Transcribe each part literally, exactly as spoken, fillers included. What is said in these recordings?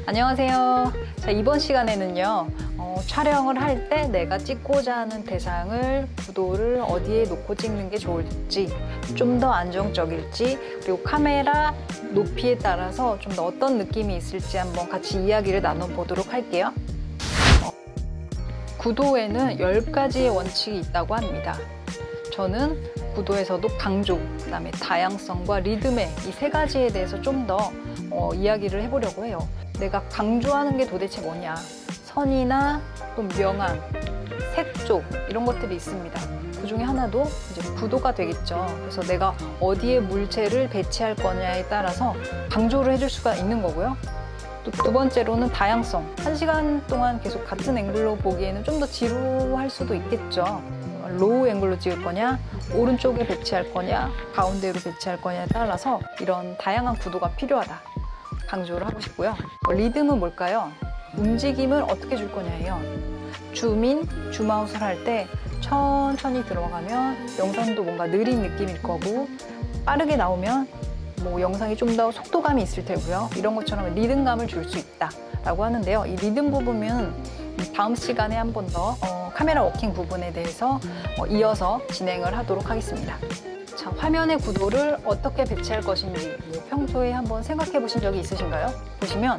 안녕하세요. 자, 이번 시간에는요, 어, 촬영을 할 때 내가 찍고자 하는 대상을, 구도를 어디에 놓고 찍는 게 좋을지, 좀 더 안정적일지, 그리고 카메라 높이에 따라서 좀 더 어떤 느낌이 있을지 한번 같이 이야기를 나눠보도록 할게요. 어, 구도에는 열 가지의 원칙이 있다고 합니다. 저는 구도에서도 강조, 그 다음에 다양성과 리듬의 이 세 가지에 대해서 좀 더 어, 이야기를 해보려고 해요. 내가 강조하는 게 도대체 뭐냐, 선이나 또 명암, 색조 이런 것들이 있습니다. 그 중에 하나도 이제 구도가 되겠죠. 그래서 내가 어디에 물체를 배치할 거냐에 따라서 강조를 해줄 수가 있는 거고요. 또 두 번째로는 다양성. 한 시간 동안 계속 같은 앵글로 보기에는 좀 더 지루할 수도 있겠죠. 로우 앵글로 찍을 거냐, 오른쪽에 배치할 거냐, 가운데로 배치할 거냐에 따라서 이런 다양한 구도가 필요하다, 강조를 하고 싶고요. 리듬은 뭘까요? 움직임을 어떻게 줄 거냐예요. 줌인, 줌아웃을 할 때 천천히 들어가면 영상도 뭔가 느린 느낌일 거고, 빠르게 나오면 뭐 영상이 좀 더 속도감이 있을 테고요. 이런 것처럼 리듬감을 줄 수 있다라고 하는데요. 이 리듬 부분은 다음 시간에 한 번 더 어, 카메라 워킹 부분에 대해서 어, 이어서 진행을 하도록 하겠습니다. 자, 화면의 구도를 어떻게 배치할 것인지 뭐 평소에 한번 생각해 보신 적이 있으신가요? 보시면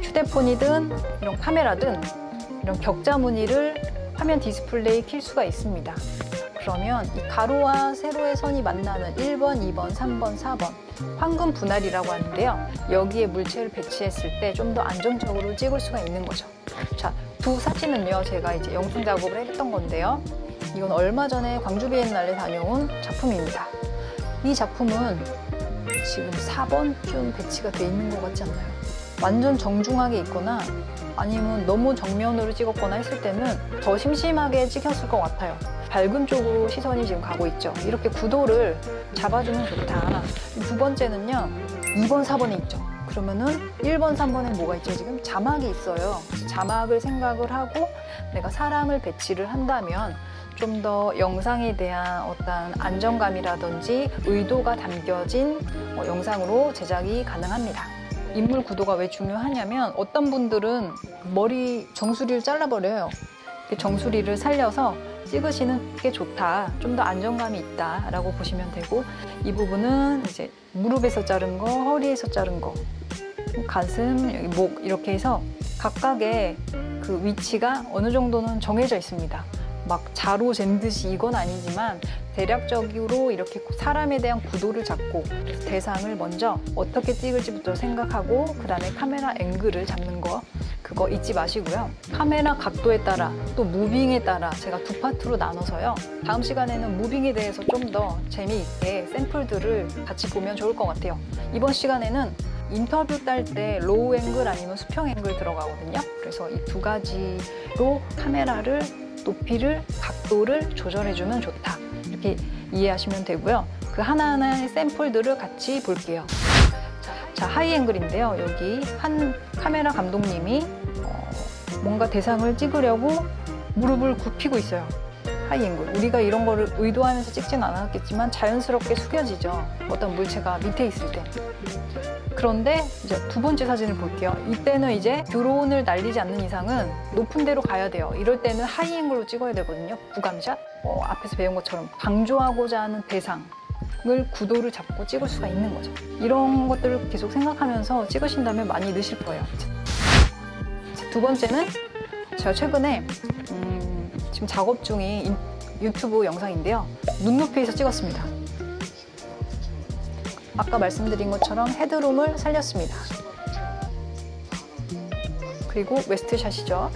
휴대폰이든 이런 카메라든 이런 격자 무늬를 화면 디스플레이에 킬 수가 있습니다. 그러면 이 가로와 세로의 선이 만나는 일 번, 이 번, 삼 번, 사 번 황금 분할이라고 하는데요. 여기에 물체를 배치했을 때 좀 더 안정적으로 찍을 수가 있는 거죠. 자, 두 사진은요, 제가 이제 영상 작업을 했던 건데요. 이건 얼마 전에 광주 비엔날레 다녀온 작품입니다. 이 작품은 지금 사 번쯤 배치가 돼 있는 것 같지 않나요? 완전 정중하게 있거나 아니면 너무 정면으로 찍었거나 했을 때는 더 심심하게 찍혔을 것 같아요. 밝은 쪽으로 시선이 지금 가고 있죠. 이렇게 구도를 잡아주면 좋다. 두 번째는요, 이 번, 사 번에 있죠. 그러면은 일 번, 삼 번에 뭐가 있죠? 지금 자막이 있어요. 자막을 생각을 하고 내가 사람을 배치를 한다면 좀 더 영상에 대한 어떤 안정감이라든지 의도가 담겨진 어, 영상으로 제작이 가능합니다. 인물 구도가 왜 중요하냐면 어떤 분들은 머리 정수리를 잘라버려요. 정수리를 살려서 찍으시는 게 좋다, 좀 더 안정감이 있다 라고 보시면 되고, 이 부분은 이제 무릎에서 자른 거, 허리에서 자른 거, 가슴, 여기 목 이렇게 해서 각각의 그 위치가 어느 정도는 정해져 있습니다. 막 자로 잰 듯이 이건 아니지만 대략적으로 이렇게 사람에 대한 구도를 잡고 대상을 먼저 어떻게 찍을지부터 생각하고 그 다음에 카메라 앵글을 잡는 거, 그거 잊지 마시고요. 카메라 각도에 따라 또 무빙에 따라 제가 두 파트로 나눠서요. 다음 시간에는 무빙에 대해서 좀 더 재미있게 샘플들을 같이 보면 좋을 것 같아요. 이번 시간에는 인터뷰 딸 때 로우 앵글 아니면 수평 앵글 들어가거든요. 그래서 이 두 가지로 카메라를 높이를, 각도를 조절해주면 좋다, 이렇게 이해하시면 되고요. 그 하나하나의 샘플들을 같이 볼게요. 자, 하이 앵글인데요. 여기 한 카메라 감독님이 어, 뭔가 대상을 찍으려고 무릎을 굽히고 있어요. 하이 앵글. 우리가 이런 거를 의도하면서 찍진 않았겠지만 자연스럽게 숙여지죠. 어떤 물체가 밑에 있을 때. 그런데 이제 두 번째 사진을 볼게요. 이때는 이제 드론을 날리지 않는 이상은 높은 데로 가야 돼요. 이럴 때는 하이 앵글로 찍어야 되거든요. 부감샷. 어, 앞에서 배운 것처럼 강조하고자 하는 대상을 구도를 잡고 찍을 수가 있는 거죠. 이런 것들을 계속 생각하면서 찍으신다면 많이 느실 거예요. 두 번째는 제가 최근에 음, 지금 작업 중인 유튜브 영상인데요. 눈높이에서 찍었습니다. 아까 말씀드린 것처럼 헤드룸을 살렸습니다. 그리고 웨스트샷이죠.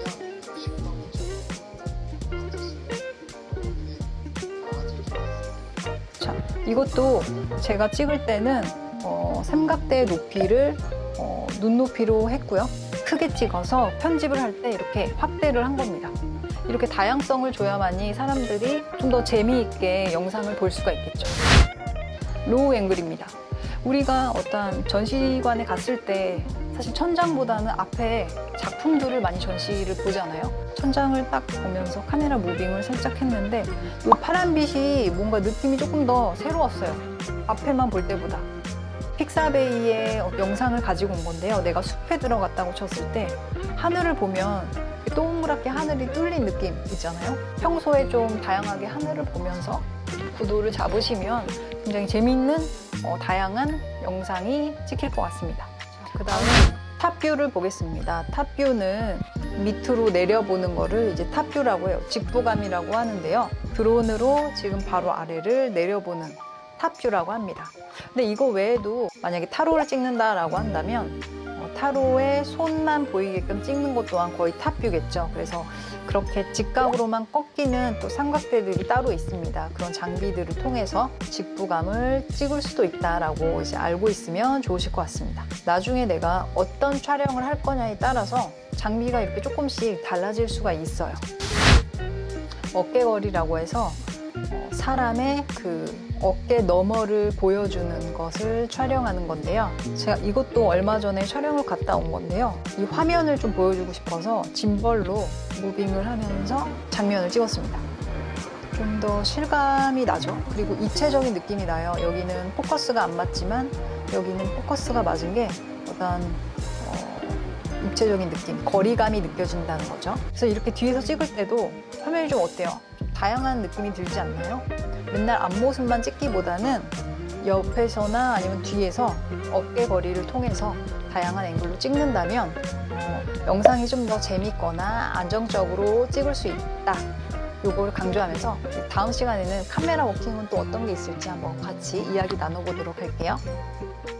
자, 이것도 제가 찍을 때는 어, 삼각대 높이를 어, 눈높이로 했고요. 크게 찍어서 편집을 할 때 이렇게 확대를 한 겁니다. 이렇게 다양성을 줘야만이 사람들이 좀 더 재미있게 영상을 볼 수가 있겠죠. 로우 앵글입니다. 우리가 어떤 전시관에 갔을 때 사실 천장보다는 앞에 작품들을 많이 전시를 보잖아요. 천장을 딱 보면서 카메라 무빙을 살짝 했는데 이 파란빛이 뭔가 느낌이 조금 더 새로웠어요. 앞에만 볼 때보다. 픽사베이의 영상을 가지고 온 건데요. 내가 숲에 들어갔다고 쳤을 때 하늘을 보면 동그랗게 하늘이 뚫린 느낌 있잖아요. 평소에 좀 다양하게 하늘을 보면서 구도를 잡으시면 굉장히 재미있는 어, 다양한 영상이 찍힐 것 같습니다. 그 다음에 탑뷰를 보겠습니다. 탑뷰는 밑으로 내려보는 거를 이제 탑뷰라고 해요. 직부감이라고 하는데요. 드론으로 지금 바로 아래를 내려보는 탑뷰라고 합니다. 근데 이거 외에도 만약에 타로를 찍는다라고 한다면 어, 타로에 손만 보이게끔 찍는 것 또한 거의 탑뷰겠죠. 그래서 그렇게 직각으로만 꺾이는 또 삼각대들이 따로 있습니다. 그런 장비들을 통해서 직부감을 찍을 수도 있다라고 이제 알고 있으면 좋으실 것 같습니다. 나중에 내가 어떤 촬영을 할 거냐에 따라서 장비가 이렇게 조금씩 달라질 수가 있어요. 어깨걸이라고 해서 어, 사람의 그 어깨 너머를 보여주는 것을 촬영하는 건데요. 제가 이것도 얼마 전에 촬영을 갔다 온 건데요. 이 화면을 좀 보여주고 싶어서 짐벌로 무빙을 하면서 장면을 찍었습니다. 좀 더 실감이 나죠. 그리고 입체적인 느낌이 나요. 여기는 포커스가 안 맞지만 여기는 포커스가 맞은 게 어떤 어, 입체적인 느낌, 거리감이 느껴진다는 거죠. 그래서 이렇게 뒤에서 찍을 때도 화면이 좀 어때요? 좀 다양한 느낌이 들지 않나요? 맨날 앞모습만 찍기보다는 옆에서나 아니면 뒤에서 어깨 거리를 통해서 다양한 앵글로 찍는다면 어, 영상이 좀 더 재밌거나 안정적으로 찍을 수 있다. 요걸 강조하면서 다음 시간에는 카메라 워킹은 또 어떤 게 있을지 한번 같이 이야기 나눠보도록 할게요.